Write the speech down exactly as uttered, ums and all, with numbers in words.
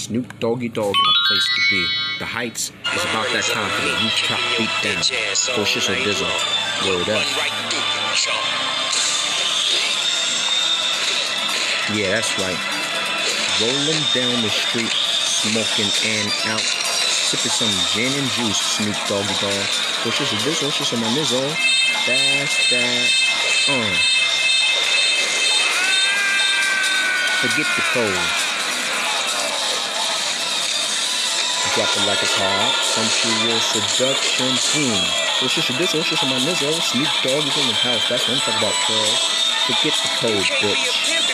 Snoop Doggy Dogg in a place to be. The Heights is about that confident. Rooftop beat down. Bullshit or Dizzle. Word up. Yeah, that's right. Rolling down the street, smoking and out. Sipping some gin and juice, Snoop Doggy Dogg. Bullshit or Dizzle, shit on my nizzle. That's that. Uh. Forget the code. Drop it like it's hot. Sensual seduction. Boom. What's just a dizzle? What's just on my nizzle? Snoop Dogg is in the house. That's what I'm talking about, cuz. Forget the code, bitch.